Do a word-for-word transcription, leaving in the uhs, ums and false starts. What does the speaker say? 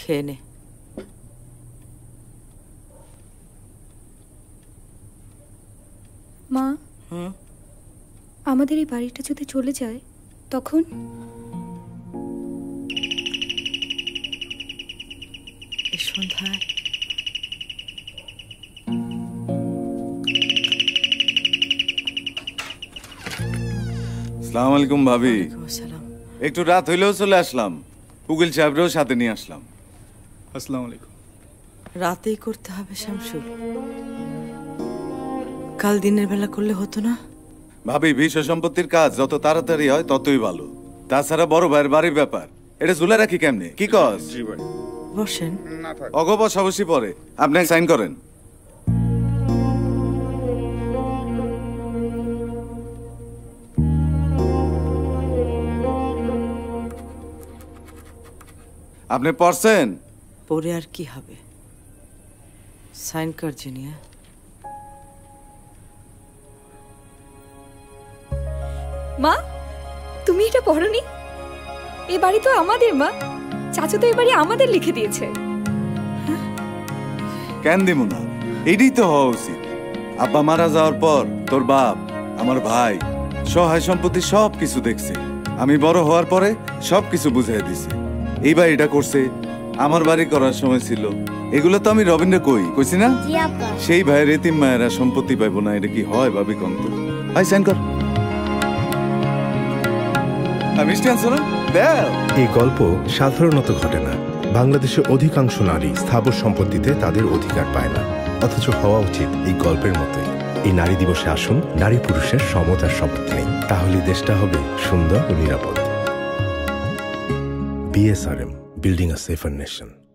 খেয়ে নে। মা, আমাদের এই বাড়িটা যদি চলে যায় তখন? এই সন্ধ্যায় আসসালামু আলাইকুম ভাবি। একটু রাত হইলেও চলে আসলাম, উকিল সাহেবরেও সাথে নিয়ে আসলাম। আসসালামু আলাইকুম। রাতেই করতে হবে শামসুল, কাল দিনের বেলা করলে হতো না? ভাবি, বিষয় সম্পত্তির কাজ যত তাড়াতাড়ি হয় ততই ভালো। তাছাড়া বড় ভাইয়ের বাড়ির ব্যাপার, এটা ঝুলে রাখি কেমনে? কি কস? বসেন। অগ বসা বসি পরে, আপনি সাইন করেন। আপনি পড়ছেন? পরে আর কি হবে, সাইন কর জিনিয়া। মা, তুমি এটা পড়োনি? এই বাড়ি তো আমাদের মা, চাচু তো এই বাড়ি আমাদের লিখে দিয়েছে। কেন দিব না? এটাই তো হওয়া উচিত। আব্বা মারা যাওয়ার পর তোর বাপ, আমার ভাই সহায় সম্পত্তি সব কিছু দেখছে। আমি বড় হওয়ার পরে সব কিছু বুঝাই দিছি। এই বাড়িটা করছে, আমার বাড়ি করার সময় ছিল। এগুলো তো আমি রবীন্দ্র কই কইছি না? সেই ভাইয়ের এতিম মায়েরা সম্পত্তি পাইব না, এটা কি হয় ভাবি কন্ত? ভাই সাইন কর। এই গল্প সাধারণত ঘটে না। বাংলাদেশের অধিকাংশ নারী স্থাবর সম্পত্তিতে তাদের অধিকার পায় না, অথচ হওয়া উচিত এই গল্পের মতোই। এই নারী দিবসে আসুন, নারী পুরুষের সমতার শপথ নেই, তাহলে দেশটা হবে সুন্দর ও নিরাপদ। B S R M, building a safer nation.